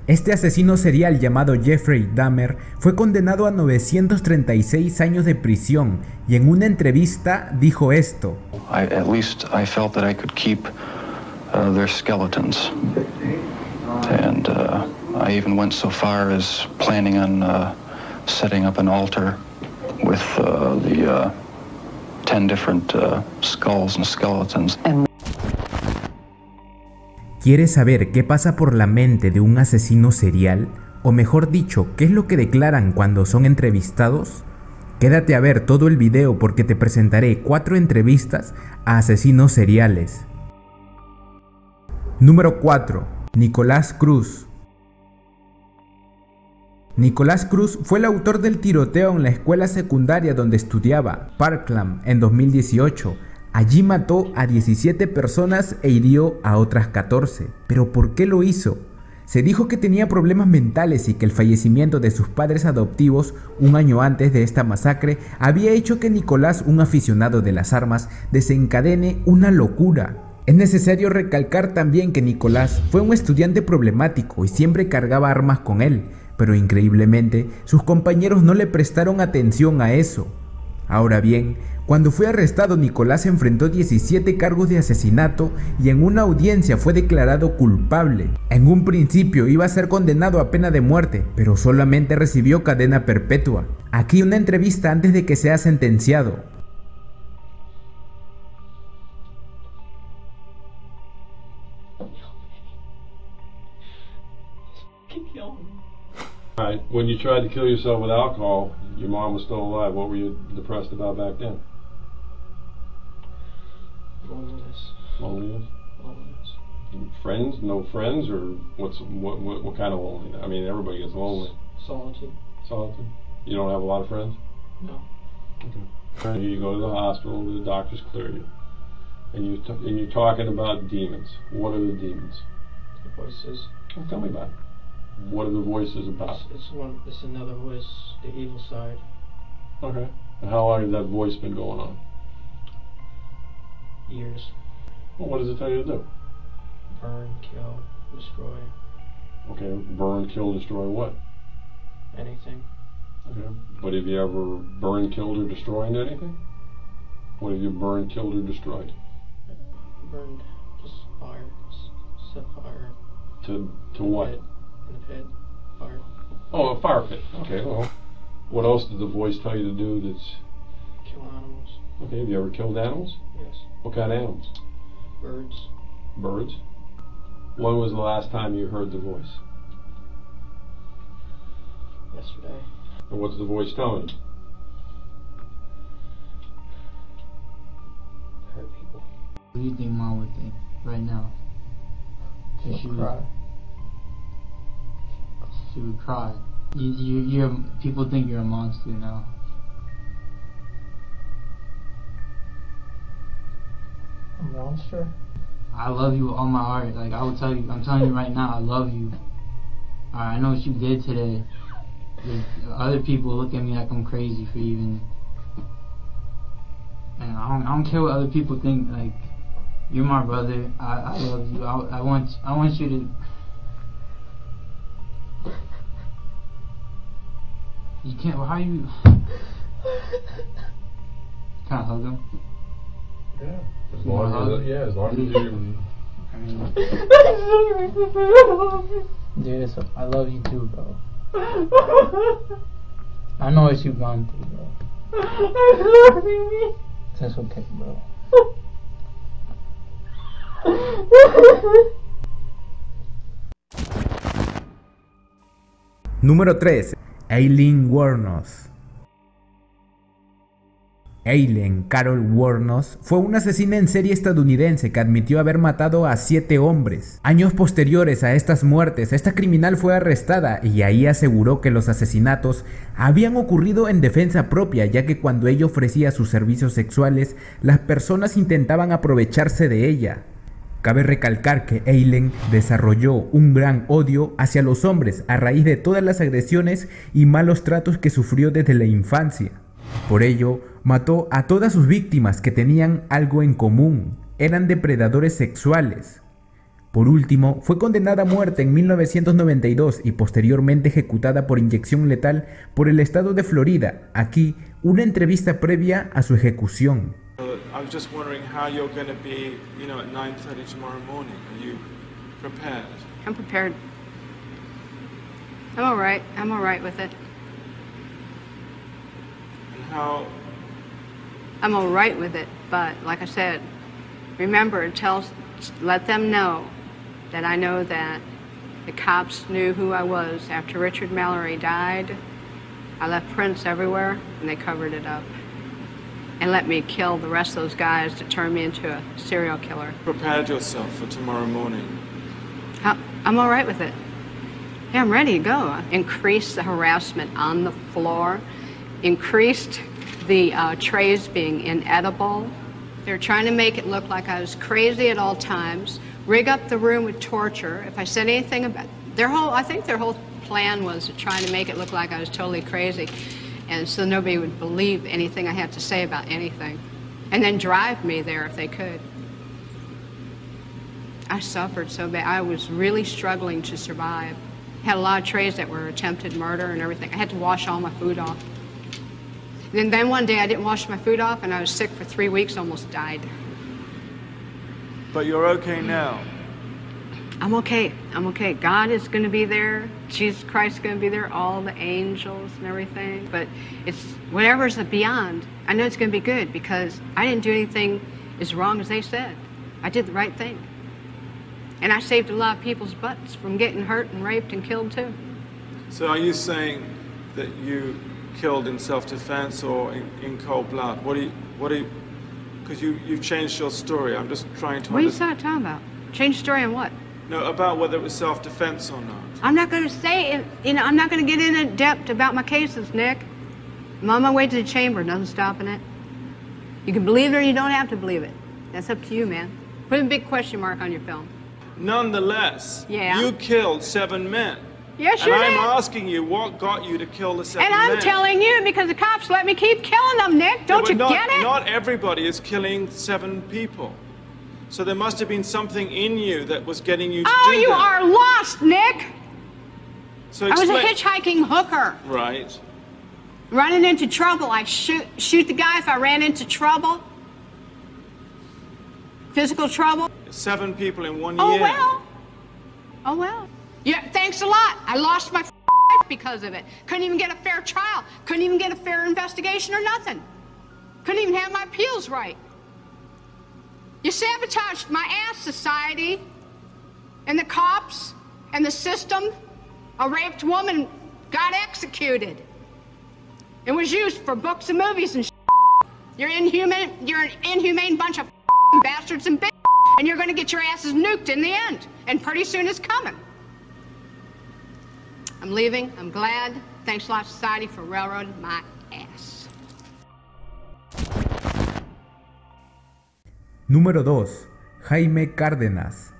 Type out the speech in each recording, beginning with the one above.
Este asesino serial llamado Jeffrey Dahmer fue condenado a 936 años de prisión y en una entrevista dijo esto. At least I felt that I could keep their skeletons. And I even went so far as planning on setting up an altar with the 10 different skulls and skeletons. ¿Quieres saber qué pasa por la mente de un asesino serial? O mejor dicho, ¿qué es lo que declaran cuando son entrevistados? Quédate a ver todo el video porque te presentaré 4 entrevistas a asesinos seriales. Número 4. Nicolás Cruz. Nicolás Cruz fue el autor del tiroteo en la escuela secundaria donde estudiaba, Parkland, en 2018. Allí mató a 17 personas e hirió a otras 14. ¿Pero por qué lo hizo? Se dijo que tenía problemas mentales y que el fallecimiento de sus padres adoptivos un año antes de esta masacre había hecho que Nicolás, un aficionado de las armas, desencadene una locura. Es necesario recalcar también que Nicolás fue un estudiante problemático y siempre cargaba armas con él, pero increíblemente sus compañeros no le prestaron atención a eso. Ahora bien, cuando fue arrestado, Nicolás enfrentó 17 cargos de asesinato y en una audiencia fue declarado culpable. En un principio iba a ser condenado a pena de muerte, pero solamente recibió cadena perpetua. Aquí una entrevista antes de que sea sentenciado. Right. When you tried to kill yourself with alcohol, your mom was still alive. What were you depressed about back then? Loneliness. Loneliness? Loneliness. Friends? No friends? Or what kind of loneliness? I mean, everybody gets lonely. Solitude. Solitude? You don't have a lot of friends? No. Okay. You go to the hospital, the doctors clear you. And you're talking about demons. What are the demons? The voices. Well, tell me about it. What are the voices about? It's another voice, the evil side. Okay. And how long has that voice been going on? Years. Well, what does it tell you to do? Burn, kill, destroy. Okay, burn, kill, destroy what? Anything. Okay. But have you ever burned, killed, or destroyed anything? What have you burned, killed, or destroyed? Burned, just fire, set fire. To what? Pit. In the pit, fire. Oh, a fire pit. Okay, well, what else did the voice tell you to do that's... Kill animals. Okay, have you ever killed animals? Yes. What kind of animals? Birds. Birds? When was the last time you heard the voice? Yesterday. And what's the voice telling you? Hurt people. What do you think Mom would think right now? She'll cry. She would cry. People think you're a monster now. A monster? I love you with all my heart. Like I would tell you, I'm telling you right now, I love you. I know what you did today. Other people look at me like I'm crazy for even. And I don't care what other people think. Like you're my brother. I love you. I want you to. You can't. Well, how you? Can I hug him? Yeah. As long as you. I mean. Dude, I love you too, bro. I know what you've gone through, bro. That's okay, bro. Número 3. Aileen Wuornos. Aileen Carol Wuornos fue una asesina en serie estadounidense que admitió haber matado a 7 hombres. Años posteriores a estas muertes, esta criminal fue arrestada y ahí aseguró que los asesinatos habían ocurrido en defensa propia, ya que cuando ella ofrecía sus servicios sexuales, las personas intentaban aprovecharse de ella. Cabe recalcar que Aileen desarrolló un gran odio hacia los hombres a raíz de todas las agresiones y malos tratos que sufrió desde la infancia. Por ello, mató a todas sus víctimas que tenían algo en común, eran depredadores sexuales. Por último, fue condenada a muerte en 1992 y posteriormente ejecutada por inyección letal por el estado de Florida. Aquí, una entrevista previa a su ejecución. I was just wondering how you're going to be, at 9:30 tomorrow morning. Are you prepared? I'm prepared. I'm all right. I'm all right with it. And how? I'm all right with it, but like I said, remember, let them know that I know that the cops knew who I was. After Richard Mallory died, I left prints everywhere, and they covered it up. And let me kill the rest of those guys to turn me into a serial killer. Prepared yourself for tomorrow morning? I'm all right with it. Yeah, I'm ready to go. Increased the harassment on the floor, increased the trays being inedible. They're trying to make it look like I was crazy at all times, rig up the room with torture. If I said anything about I think their whole plan was trying to make it look like I was totally crazy, and so nobody would believe anything I had to say about anything, and then drive me there if they could. I suffered so bad. I was really struggling to survive. Had a lot of trays that were attempted murder and everything. I had to wash all my food off. And then one day I didn't wash my food off, and I was sick for 3 weeks, almost died. But you're okay now? I'm okay. I'm okay. God is going to be there. Jesus Christ is going to be there. All the angels and everything. But it's whatever's beyond. I know it's going to be good because I didn't do anything as wrong as they said. I did the right thing. And I saved a lot of people's butts from getting hurt and raped and killed too. So are you saying that you killed in self-defense or in cold blood? What do you, because you've changed your story. I'm just trying to What are you talking about? Change story on what? No, about whether it was self-defense or not. I'm not going to say it, I'm not going to get in depth about my cases, Nick. I'm on my way to the chamber, nothing stopping it. You can believe it or you don't have to believe it. That's up to you, man. Put a big question mark on your film. Nonetheless, Yeah. you killed 7 men. Yes, you And did. I'm asking you, what got you to kill the 7 And men? I'm telling you because the cops let me keep killing them, Nick. Don't you get it? Not everybody is killing 7 people. So there must have been something in you that was getting you to Oh, do you that. are lost, Nick. So I was a explain- hitchhiking hooker. Right. Running into trouble. I shoot the guy if I ran into trouble. Physical trouble. 7 people in 1 Oh, year. well. Oh, well. Yeah, thanks a lot. I lost my life because of it. Couldn't even get a fair trial. Couldn't even get a fair investigation or nothing. Couldn't even have my appeals right. You sabotaged my ass, society, and the cops, and the system. A raped woman got executed. It was used for books and movies and You're an inhumane bunch of bastards and bitches, and you're gonna get your asses nuked in the end. And pretty soon it's coming. I'm leaving. I'm glad. Thanks a lot, society, for railroading my ass. Número 2. Jaime Cárdenas.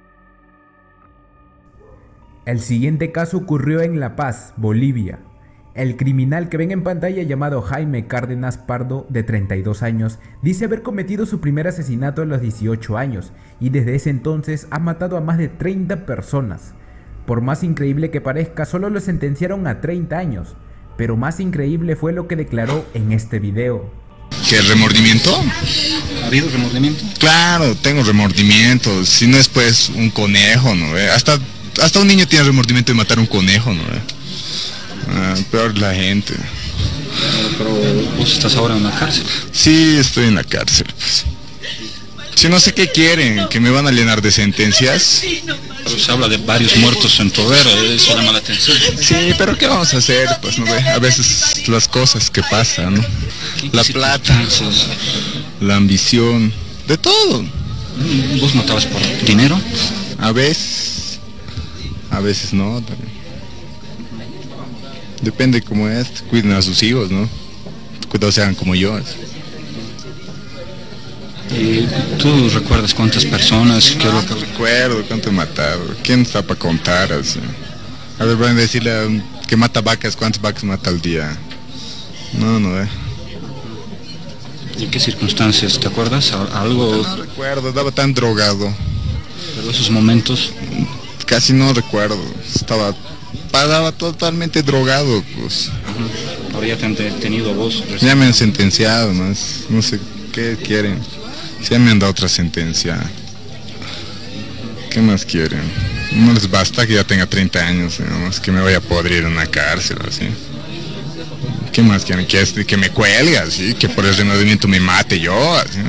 El siguiente caso ocurrió en La Paz, Bolivia. El criminal que ven en pantalla, llamado Jaime Cárdenas Pardo, de 32 años, dice haber cometido su primer asesinato a los 18 años y desde ese entonces ha matado a más de 30 personas. Por más increíble que parezca, solo lo sentenciaron a 30 años, pero más increíble fue lo que declaró en este video. ¿Qué remordimiento? ¿Ha habido remordimiento? Claro, tengo remordimiento. Si no es pues un conejo, ¿no? Hasta un niño tiene remordimiento de matar un conejo, ¿no? Peor la gente. Pero vos estás ahora en la cárcel. Sí, estoy en la cárcel, pues. Si no sé qué quieren, que me van a llenar de sentencias. Pero se habla de varios muertos en tu hogar, eso llama la atención. Sí, pero ¿qué vamos a hacer? Pues no ve, a veces las cosas que pasan, ¿no? La plata, la ambición, de todo. ¿Vos matabas por dinero? A veces no. Depende cómo es, cuiden a sus hijos, ¿no? Cuidado sean como yo. ¿Y tú recuerdas cuántas personas? No recuerdo cuánto he matado. ¿Quién está para contar? Así? A ver, van a decirle que mata vacas, ¿cuántas vacas mata al día? No, ¿Y qué circunstancias? ¿Te acuerdas? ¿Algo? No recuerdo, estaba tan drogado. Pero esos momentos... Casi no recuerdo, pasaba totalmente drogado, pues. Ahora ya te han detenido a vos. Ya me han sentenciado, no sé qué quieren. Ya me han dado otra sentencia. ¿Qué más quieren? No les basta que ya tenga 30 años, digamos, que me vaya a podrir en una cárcel, así. ¿Qué más quieren? Que me cuelgue, así, que por el remordimiento me mate yo, así.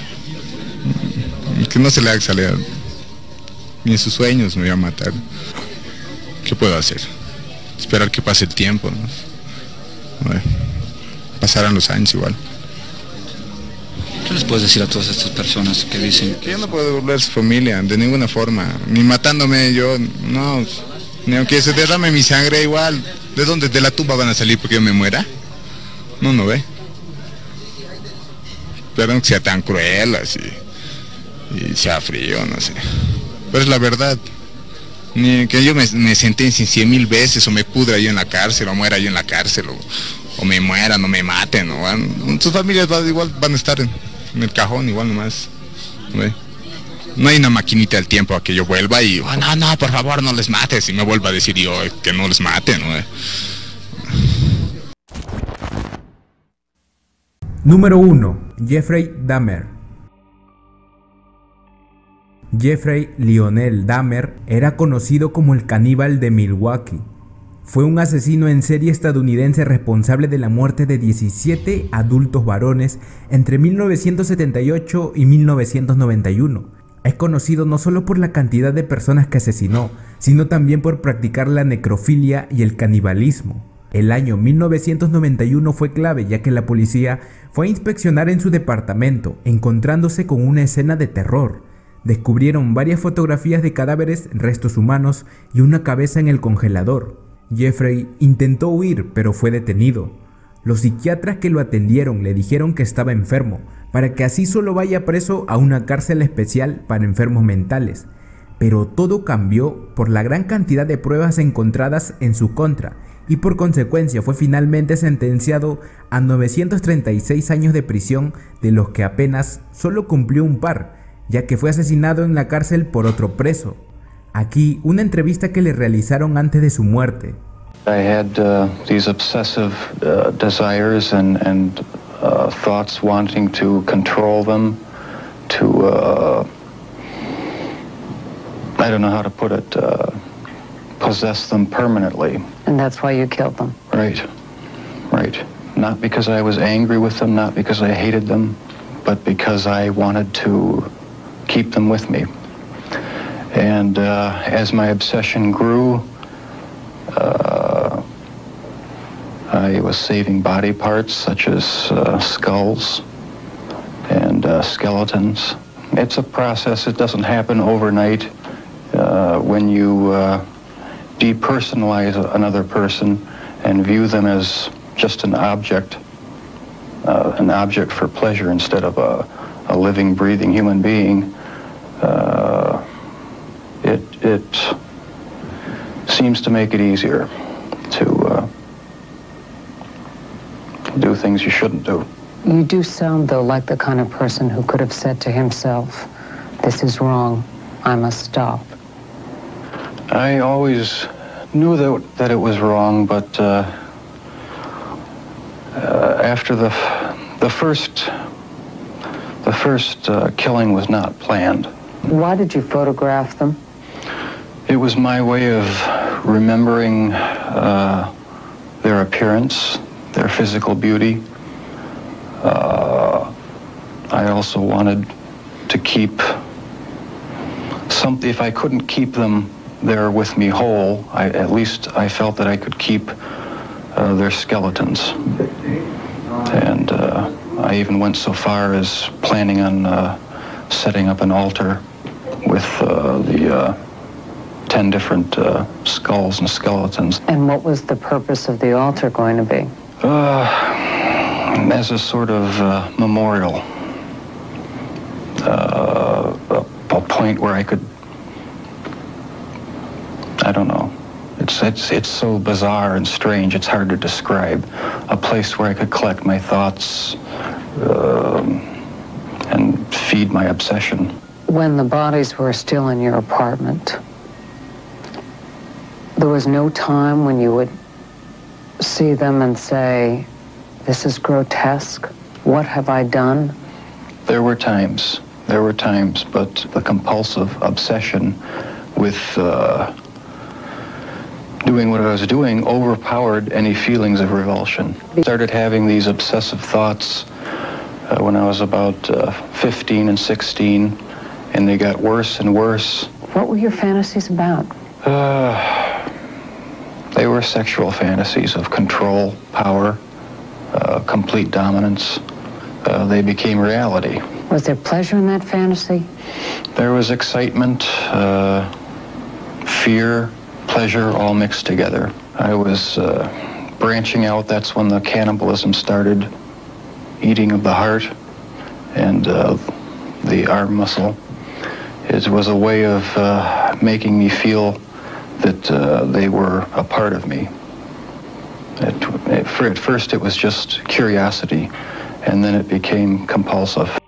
Que no se le haga salir. Ni en sus sueños me voy a matar. ¿Qué puedo hacer? Esperar que pase el tiempo, ¿no? Bueno, pasarán los años igual. ¿Qué les puedes decir a todas estas personas que dicen que yo no puedo volver a su familia de ninguna forma? Ni matándome yo, no. Ni aunque se derrame mi sangre igual. ¿De dónde? ¿De la tumba van a salir porque yo me muera? No ve. Pero que sea tan cruel así. Y sea frío, no sé. Pero es la verdad. Ni que yo me sentencien 100,000 veces o me pudra yo en la cárcel o muera yo en la cárcel o me muera, no me maten. Sus familias igual van a estar en el cajón igual nomás. No hay una maquinita del tiempo a que yo vuelva y no, por favor no les mates y me vuelva a decir yo que no les maten. Número 1. Jeffrey Dahmer. Jeffrey Lionel Dahmer era conocido como el caníbal de Milwaukee. Fue un asesino en serie estadounidense responsable de la muerte de 17 adultos varones entre 1978 y 1991. Es conocido no solo por la cantidad de personas que asesinó, sino también por practicar la necrofilia y el canibalismo. El año 1991 fue clave ya que la policía fue a inspeccionar en su departamento, encontrándose con una escena de terror. Descubrieron varias fotografías de cadáveres, restos humanos y una cabeza en el congelador. Jeffrey intentó huir, pero fue detenido. Los psiquiatras que lo atendieron le dijeron que estaba enfermo, para que así solo vaya preso a una cárcel especial para enfermos mentales. Pero todo cambió por la gran cantidad de pruebas encontradas en su contra, y por consecuencia fue finalmente sentenciado a 936 años de prisión, de los que apenas solo cumplió un par, ya que fue asesinado en la cárcel por otro preso. Aquí una entrevista que le realizaron antes de su muerte. I had these obsessive desires and thoughts wanting to control them, to I don't know how to put it, possess them permanently. And that's why you killed them. Right. Not because I was angry with them, not because I hated them, but because I wanted to keep them with me. And as my obsession grew, I was saving body parts such as skulls and skeletons. It's a process. It doesn't happen overnight. When you depersonalize another person and view them as just an object for pleasure instead of a living, breathing human being, it seems to make it easier to do things you shouldn't do. You do sound, though, like the kind of person who could have said to himself, "This is wrong, I must stop." I always knew that it was wrong, but after the first killing was not planned. Why did you photograph them? It was my way of remembering their appearance, their physical beauty. I also wanted to keep something. If I couldn't keep them there with me whole, at least I felt that I could keep their skeletons. And I even went so far as planning on setting up an altar with the 10 different skulls and skeletons. And what was the purpose of the altar going to be? As a sort of memorial. A point where I could, I don't know, it's so bizarre and strange, it's hard to describe. A place where I could collect my thoughts and feed my obsession. when the bodies were still in your apartment, there was no time when you would see them and say, this is grotesque, what have I done? There were times, but the compulsive obsession with doing what I was doing overpowered any feelings of revulsion. I started having these obsessive thoughts when I was about 15 and 16, and they got worse and worse. What were your fantasies about? They were sexual fantasies of control, power, complete dominance. They became reality. Was there pleasure in that fantasy? There was excitement, fear, pleasure, all mixed together. I was branching out. That's when the cannibalism started, eating of the heart and the arm muscle. It was a way of making me feel that they were a part of me. At first it was just curiosity, and then it became compulsive.